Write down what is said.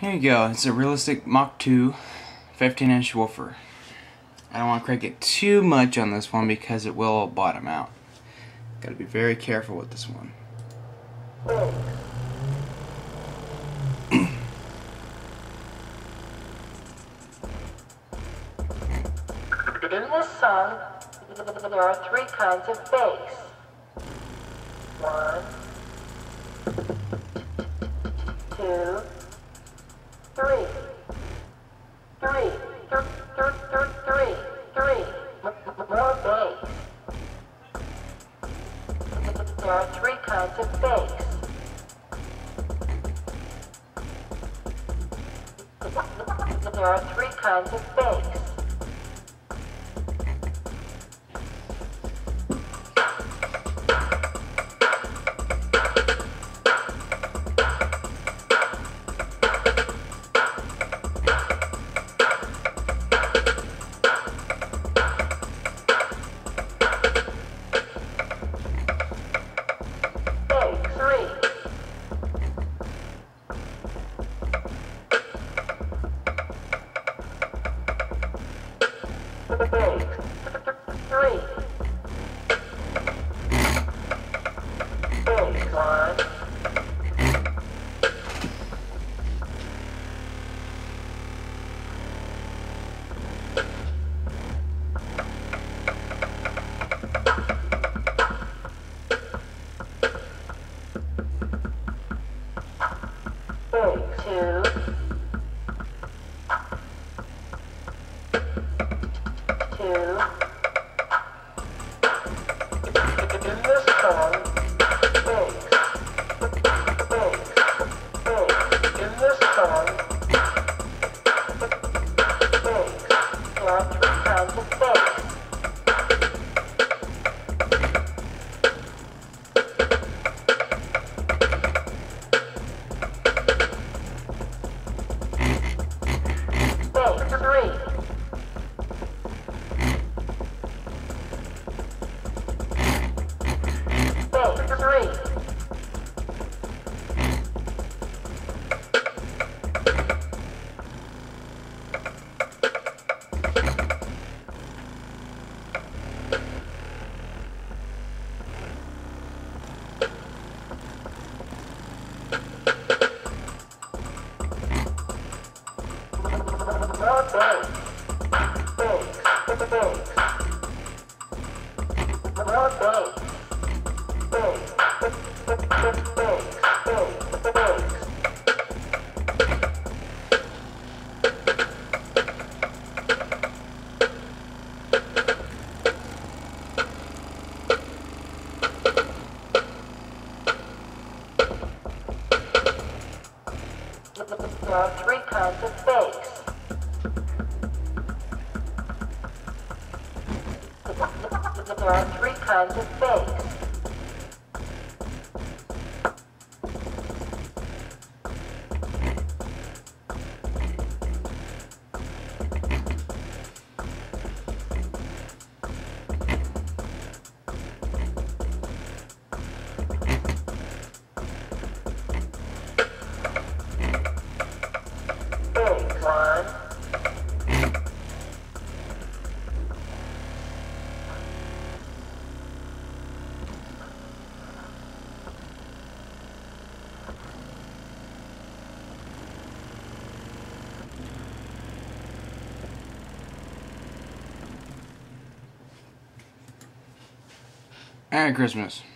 Here you go. It's a realistic Mach 2 15-inch woofer. I don't want to crank it too much on this one because it will bottom out. Got to be very careful with this one. In this song, there are three kinds of bass. 1, 2, 3. 3. More bass. There are three kinds of bass. There are three kinds of bass. There are three kinds of bass. There are three kinds of bass. Merry Christmas.